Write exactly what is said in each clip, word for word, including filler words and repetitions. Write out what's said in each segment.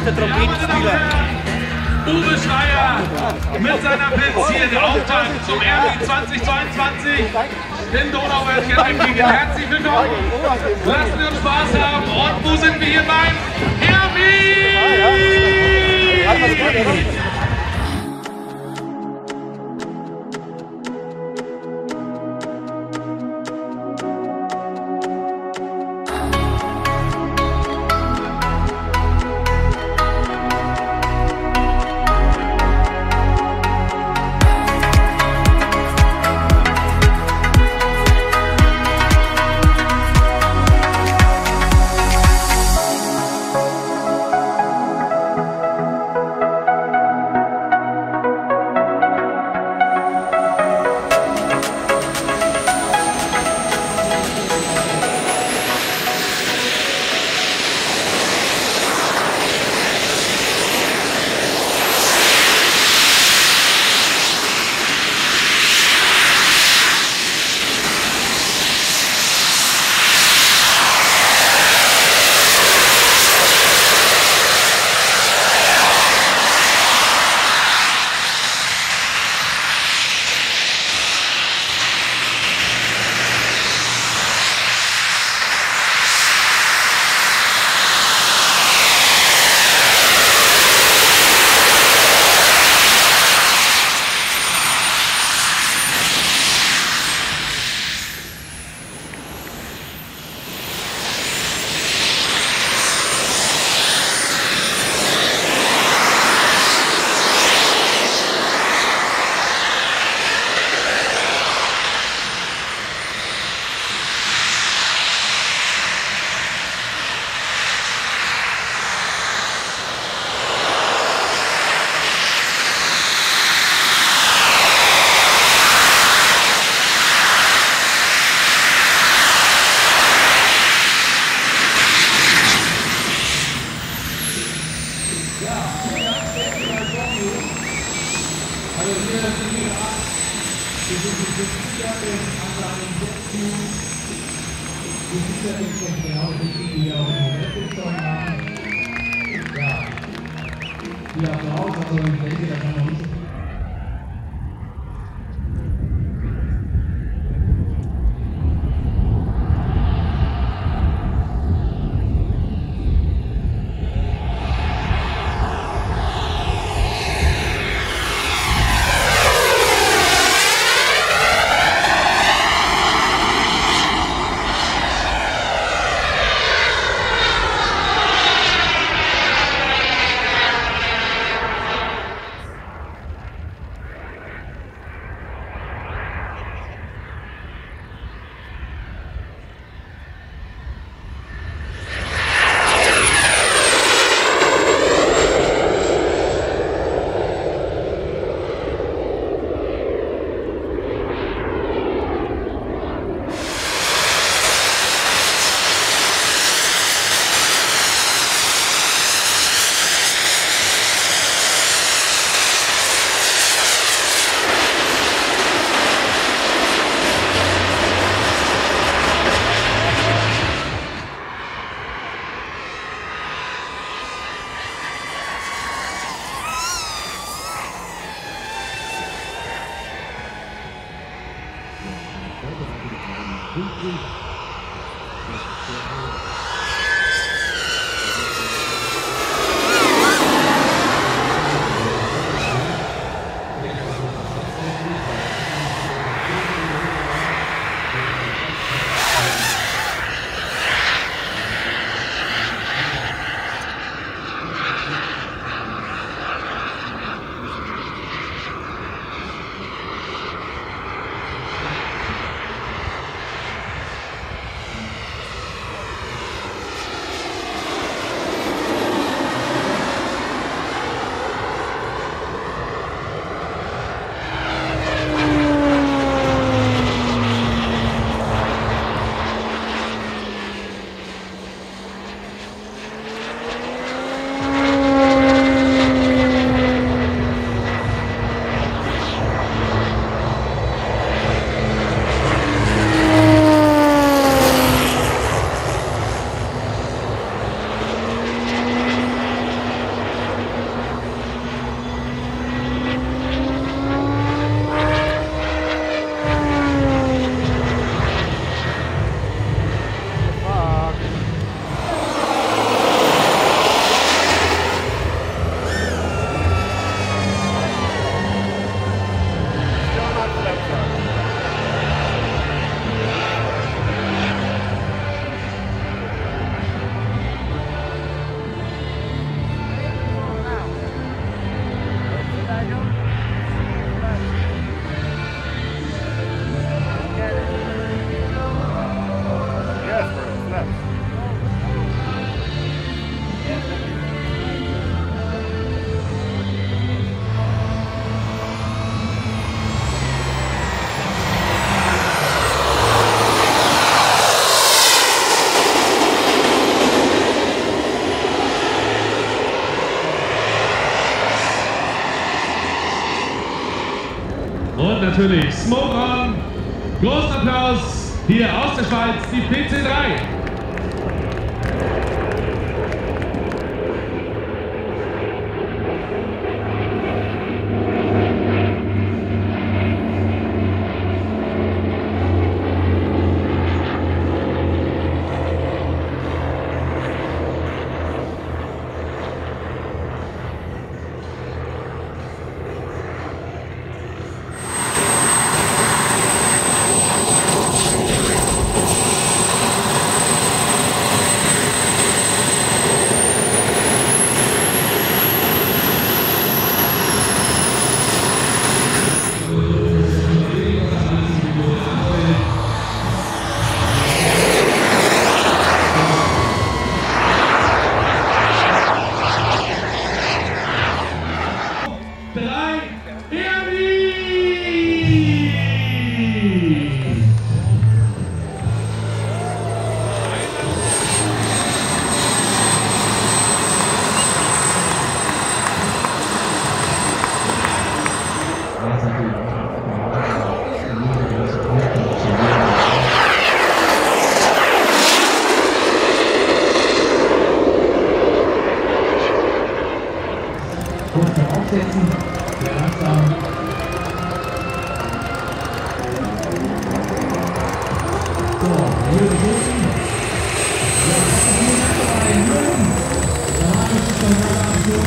der Trompetenspieler. Uwe Schreier mit seiner Blitz hier der Auftakt zum R B zweitausendzweiundzwanzig in Donauwörth gegen. Herzlich willkommen. Lassen wir uns Spaß haben. Und wo sind wir hier beim R B? Die Applaus, also ich denke, da kann man nicht. natürlich Smoke On. Großen Applaus hier aus der Schweiz, die P C drei. Kurz noch aufsetzen, sehr langsam. So, hier gefunden. Ja, vielen Dank dabei, Jürgen. Da habe ich schon mal Aktion.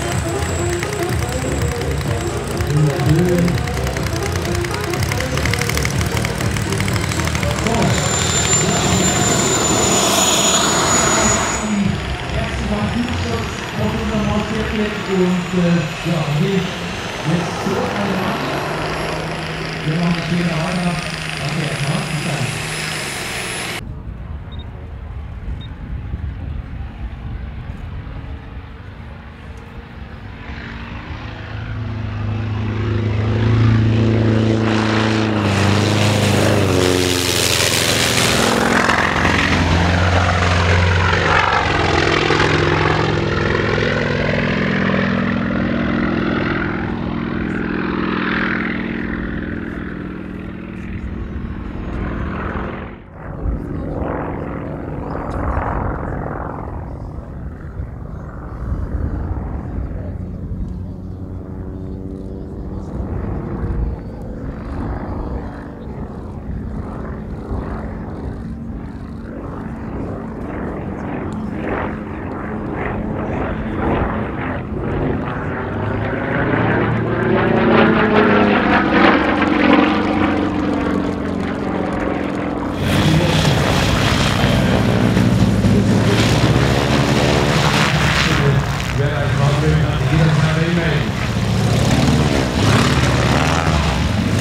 Wunderschön. So, ja. Die erste war Flugschutz auf unserem Hausviertel und äh, ja, hier jetzt zurück an den Markt. Wir machen das hier weiter. Danke erstmal. Bis dann.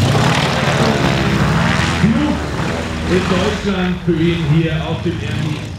In Deutschland für ihn hier auf dem R I